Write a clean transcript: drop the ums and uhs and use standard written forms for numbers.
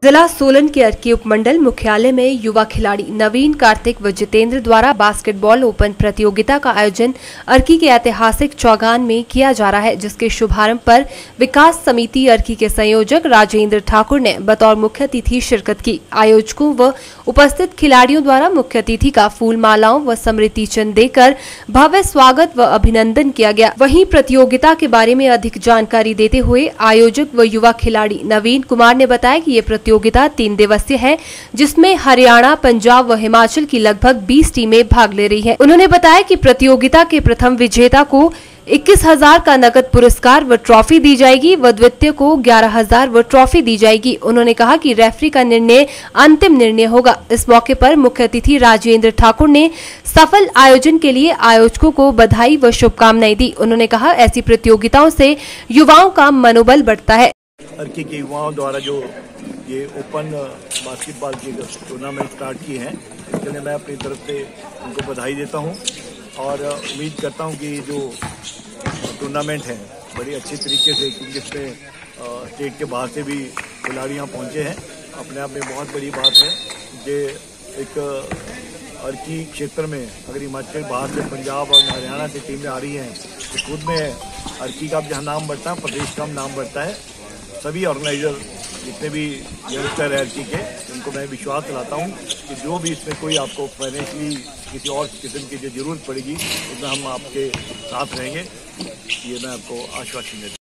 जिला सोलन के अर्की उपमंडल मुख्यालय में युवा खिलाड़ी नवीन, कार्तिक व जितेंद्र द्वारा बास्केटबॉल ओपन प्रतियोगिता का आयोजन अर्की के ऐतिहासिक चौगान में किया जा रहा है, जिसके शुभारंभ पर विकास समिति अर्की के संयोजक राजेंद्र ठाकुर ने बतौर मुख्य अतिथि शिरकत की। आयोजकों व उपस्थित खिलाड़ियों द्वारा मुख्य अतिथि का फूल मालाओं व स्मृति चिन्ह देकर भव्य स्वागत व अभिनंदन किया गया। वहीं प्रतियोगिता के बारे में अधिक जानकारी देते हुए आयोजक व युवा खिलाड़ी नवीन कुमार ने बताया कि ये प्रतियोगिता 3 दिवसीय है, जिसमें हरियाणा, पंजाब व हिमाचल की लगभग 20 टीमें भाग ले रही हैं। उन्होंने बताया कि प्रतियोगिता के प्रथम विजेता को 21,000 का नकद पुरस्कार व ट्रॉफी दी जाएगी व द्वितीय को 11,000 व ट्रॉफी दी जाएगी। उन्होंने कहा कि रेफरी का निर्णय अंतिम निर्णय होगा। इस मौके पर मुख्य अतिथि राजेंद्र ठाकुर ने सफल आयोजन के लिए आयोजकों को बधाई व शुभकामनाएं दी। उन्होंने कहा, ऐसी प्रतियोगिताओं से युवाओं का मनोबल बढ़ता है। अर्की के युवाओं द्वारा जो ये ओपन बास्केटबॉल की टूर्नामेंट स्टार्ट की है, इसके लिए मैं अपनी तरफ से उनको बधाई देता हूँ और उम्मीद करता हूँ कि जो टूर्नामेंट है बड़ी अच्छी तरीके से, क्योंकि इसमें स्टेट के बाहर से भी खिलाड़ी यहाँ पहुँचे हैं, अपने आप में बहुत बड़ी बात है कि एक अर्की क्षेत्र में अगर हिमाचल बाहर से पंजाब और हरियाणा से टीमें आ रही हैं तो खुद में अर्की का जहाँ नाम बढ़ता है, प्रदेश का नाम बढ़ता है। सभी ऑर्गेनाइजर जितने भी यंगस्टर है अर्की के, उनको मैं विश्वास दिलाता हूँ कि जो भी इसमें कोई आपको फाइनेंशियली किसी और किस्म की जो जरूरत पड़ेगी उसमें हम आपके साथ रहेंगे। ये मैं आपको आश्वासन देता हूँ।